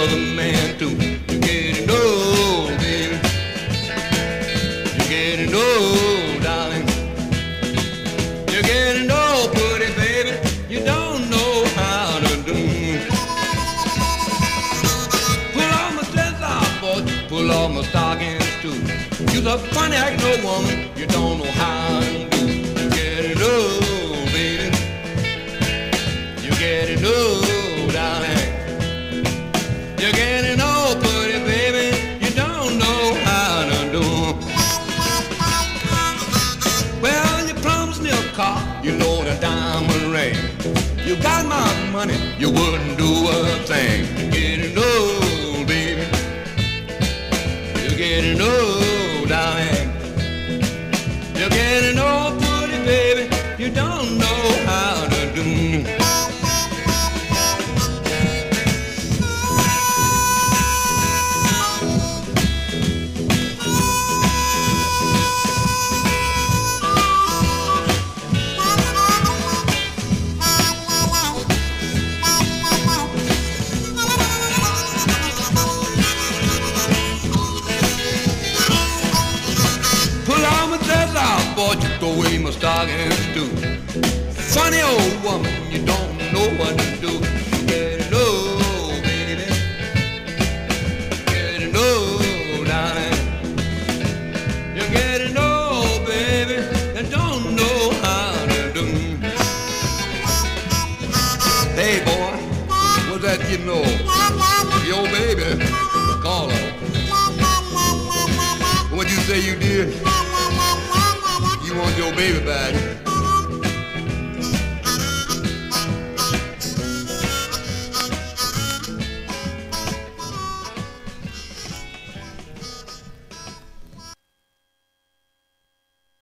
love a man too. You're getting old, baby. You're getting old, darling. You're getting old, pretty baby. You don't know how to do. Pull on my dress off, boy. Pull on my stockings too. You're a funny act no woman. You don't know how to do. You're getting old, baby. You're getting old, darling. You're getting old, pretty baby. You don't know how to do. Well, you promised me a car, you know the diamond ring. You got my money, you wouldn't do a thing. You're getting old, baby. You're getting old, darling. You're getting old, pretty baby. You don't know how to do. Boy, you throw away my stockings too. Funny old woman, you don't know what to do. You're getting old, baby. Getting old, darling. You're getting old, baby. You don't know how to do. Hey, boy, what's that you know? Your baby, call her. What'd you say you did? You want your baby back?